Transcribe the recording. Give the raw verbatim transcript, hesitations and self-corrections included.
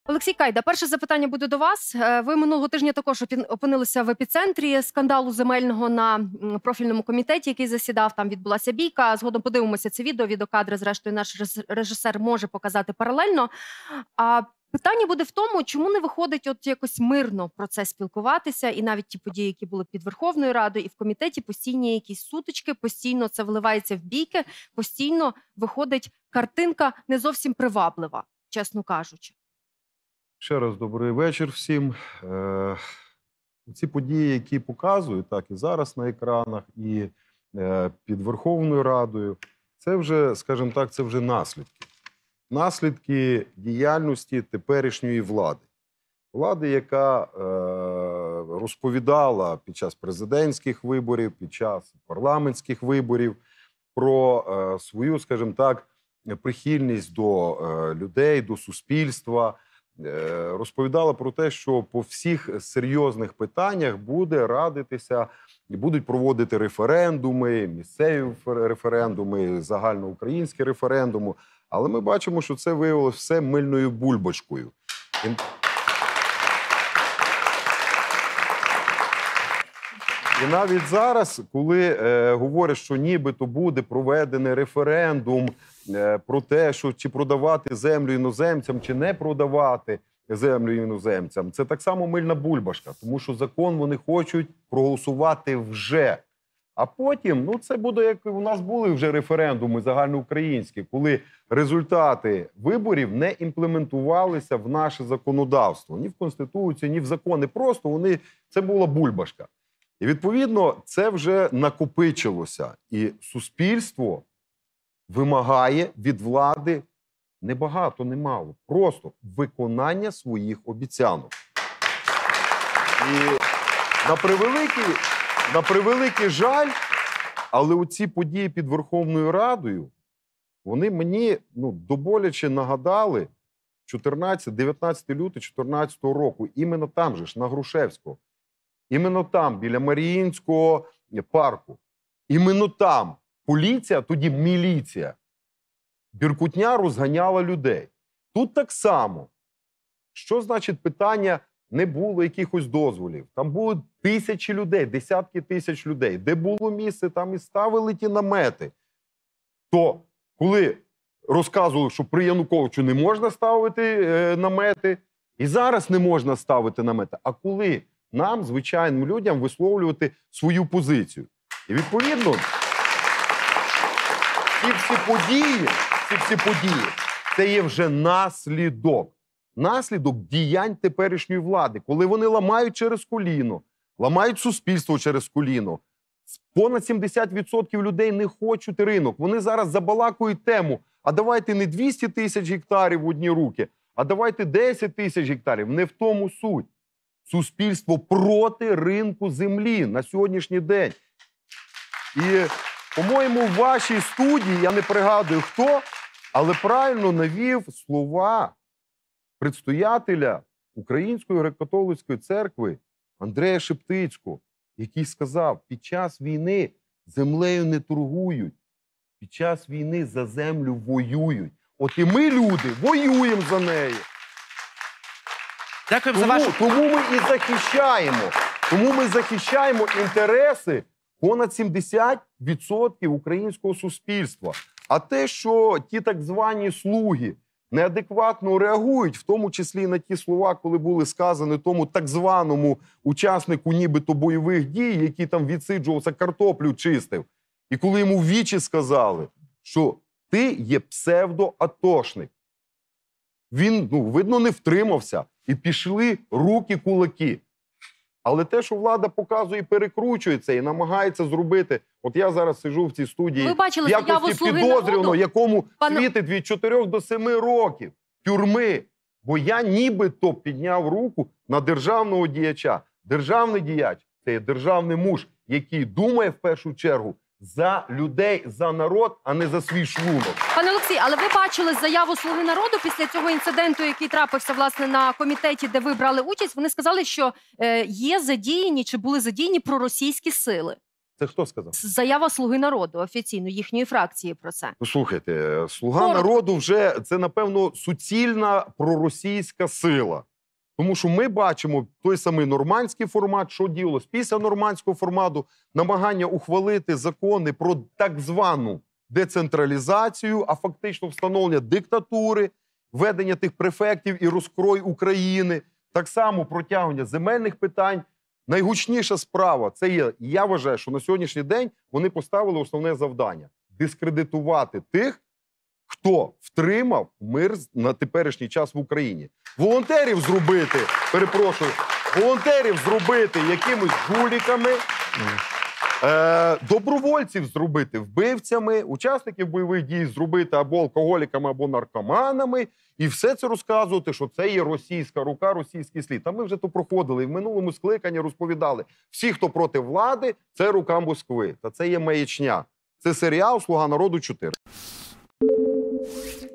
Олексій Кайда, перше запитання буде до вас. Ви минулого тижня також опинилися в епіцентрі скандалу земельного на профільному комітеті, який засідав. Там відбулася бійка. Згодом подивимося це відео, відеокадри, зрештою, наш режисер може показати паралельно. А питання буде в тому, чому не виходить от якось мирно про це спілкуватися, і навіть ті події, які були під Верховною Радою і в комітеті, постійні якісь сутички, постійно це виливається в бійки, постійно виходить картинка не зовсім приваблива, чесно кажучи. Ще раз добрий вечір всім. Е, ці події, які показують, так і зараз на екранах, і е, під Верховною Радою, це вже, скажімо так, це вже наслідки. Наслідки діяльності теперішньої влади. Влади, яка е, розповідала під час президентських виборів, під час парламентських виборів про е, свою, скажімо так, прихильність до е, людей, до суспільства, розповідала про те, що по всіх серйозних питаннях буде радитися і будуть проводити референдуми, місцеві референдуми, загальноукраїнські референдуми. Але ми бачимо, що це виявилося все мильною бульбашкою. І навіть зараз, коли е, говорять, що нібито буде проведений референдум е, про те, що чи продавати землю іноземцям, чи не продавати землю іноземцям, це так само мильна бульбашка, тому що закон вони хочуть проголосувати вже. А потім, ну це буде, як у нас були вже референдуми загальноукраїнські, коли результати виборів не імплементувалися в наше законодавство, ні в Конституцію, ні в закони, просто вони, це була бульбашка. І, відповідно, це вже накопичилося. І суспільство вимагає від влади не багато, не мало. Просто виконання своїх обіцянок. І на превеликий, на превеликий жаль, але оці події під Верховною Радою, вони мені ну, доболяче нагадали дев'ятнадцятого лютого дві тисячі чотирнадцятого року. Іменно там же ж, на Грушевського. Іменно там, біля Маріїнського парку. Іменно там поліція, тоді міліція, Біркутня розганяла людей. Тут так само. Що значить питання, не було якихось дозволів? Там було тисячі людей, десятки тисяч людей. Де було місце, там і ставили ті намети. То, коли розказували, що при Януковичу не можна ставити е, намети, і зараз не можна ставити намети. А коли нам, звичайним людям, висловлювати свою позицію. І, відповідно, ці всі події, ці всі події, це є вже наслідок. Наслідок діянь теперішньої влади, коли вони ламають через коліно, ламають суспільство через коліно. Понад сімдесят відсотків людей не хочуть ринок. Вони зараз забалакують тему, а давайте не двісті тисяч гектарів в одні руки, а давайте десять тисяч гектарів. Не в тому суть. Суспільство проти ринку землі на сьогоднішній день. І, по-моєму, в вашій студії, я не пригадую хто, але правильно навів слова предстоятеля Української греко-католицької церкви Андрея Шептицького, який сказав, під час війни землею не торгують, під час війни за землю воюють. От і ми, люди, воюємо за неї. Дякую Тому, за вашу... тому ми і захищаємо. Тому ми захищаємо інтереси понад сімдесят відсотків українського суспільства. А те, що ті так звані слуги неадекватно реагують, в тому числі на ті слова, коли були сказані тому так званому учаснику нібито бойових дій, який там відсиджувався, картоплю чистив, і коли йому в вічі сказали, що ти є псевдоатошник. Він, ну, видно, не втримався. І пішли руки-кулаки. Але те, що влада показує, перекручується і намагається зробити. От я зараз сиджу в цій студії Ви бачили в якості «Слуги підозрюваного, народу»? якому Пане... світить від чотирьох до семи років тюрми. Бо я нібито підняв руку на державного діяча. Державний діяч – це є державний муж, який думає в першу чергу за людей, за народ, а не за свій шлунок. Пане Олексій, але ви бачили заяву «Слуги народу» після цього інциденту, який трапився, власне, на комітеті, де ви брали участь. Вони сказали, що е, є задіяні, чи були задіяні проросійські сили. Це хто сказав? Заява «Слуги народу» офіційно, їхньої фракції про це. Ну, слухайте, «Слуга Коротко. народу» вже це, напевно, суцільна проросійська сила. Тому що ми бачимо той самий нормандський формат, що ділось після нормандського формату, намагання ухвалити закони про так звану децентралізацію, а фактично встановлення диктатури, введення тих префектів і розкрой України, так само протягування земельних питань. Найгучніша справа – це є, я вважаю, що на сьогоднішній день вони поставили основне завдання – дискредитувати тих, хто втримав мир на теперішній час в Україні. Волонтерів зробити, перепрошую, волонтерів зробити якимись жуліками, е, добровольців зробити вбивцями, учасників бойових дій зробити або алкоголіками, або наркоманами, і все це розказувати, що це є російська рука, російський слід. Та ми вже то проходили, і в минулому скликанні розповідали. Всі, хто проти влади, це рука Москви. Та це є маячня. Це серіал «Слуга народу чотири».